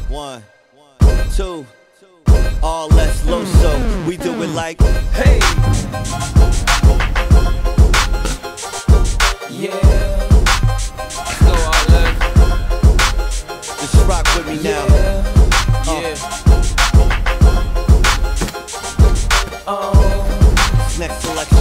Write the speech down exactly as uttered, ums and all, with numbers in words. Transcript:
One, two, all less low, so we do it like, hey. Yeah. Let's go all less. Just rock with me now. Yeah. Uh. Oh. Next selection.